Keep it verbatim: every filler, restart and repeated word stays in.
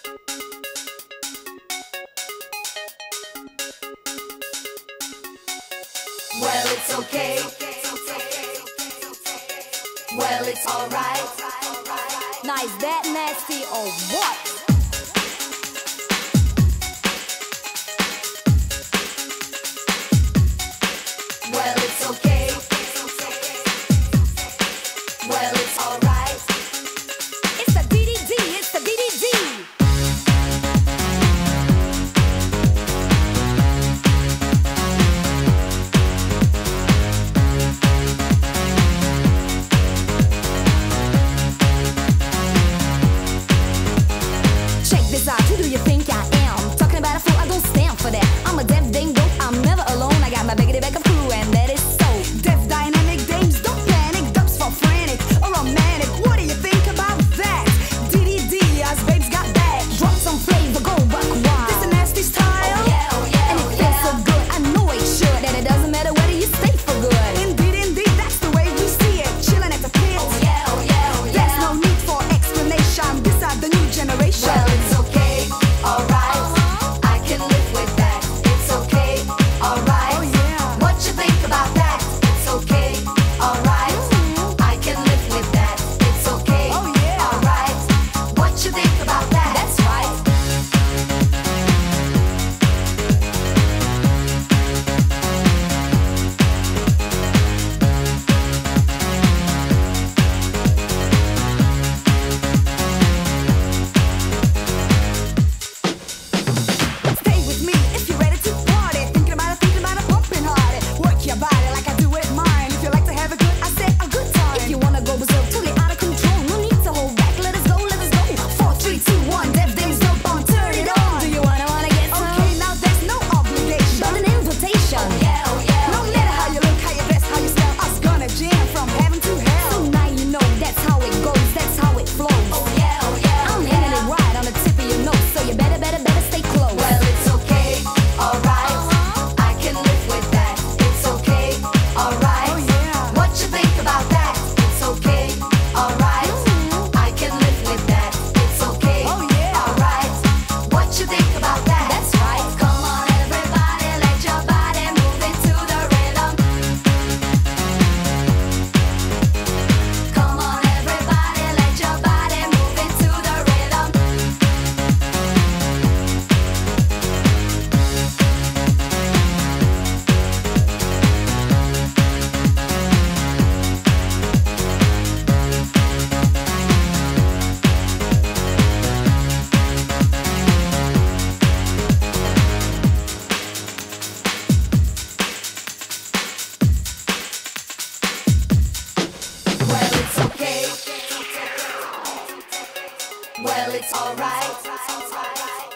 Well, it's okay. Well, it's alright. Nice, that nasty or what? Well, it's okay. Well, it's alright. It's the D D D, it's the D D D. Check this out, who do you think I am? Talking about a fool, I don't stand for that. I'm a deaf dame dope, I'm never alone. I got my biggity back of crew, and that is so. Deaf dynamic dames, don't panic. Dubs for frantic or romantic. What do you think about that? D D D, us babes got that. Drop some flavor, go buck wild. This a nasty style, Oh yeah, oh yeah, and it oh feels yeah. so good. I know it should, and it doesn't matter whether you stay for good. Indeed, indeed, that's the way we see it. Chilling at the pit. Oh yeah, oh yeah, oh There's yeah. no need for explanation. These are the new generation. Well, it's okay, alright. I can live with that. It's okay, alright. Oh, yeah. What you think about that? It's okay, alright. I can live with that. It's okay, Oh, yeah. alright. What you think about that? That's right. Stay with me if you're ready to party. Thinking about it, thinking about it, pumping hard. Work your body like I do it mine. If you like to have a good, I say a good time. If you wanna go berserk, totally out of control, no need to hold back. Let us go, let us go. Four, three, two, one. Deaf dames don't on, turn it on. Do you wanna wanna get some? Okay, now there's no obligation, but an invitation. Oh yeah, oh yeah, No oh matter yeah. how you look, how you dress, how you style, us gonna jam from heaven to hell. So now you know that's how it goes, that's how it flows. Oh yeah, oh yeah, oh I'm hitting yeah. it right on the tip of your nose, so you better, better, better stay close. Well, it's okay, alright. I can live with that. It's okay, alright. Oh, yeah. What you think about that? It's okay, alright. I can live with that. It's okay, Oh, yeah. alright. What you think about that? That's right. Come on, everybody, let your body move into the rhythm. Come on, everybody, let your body move into the rhythm. Well, it's okay. Well, it's alright.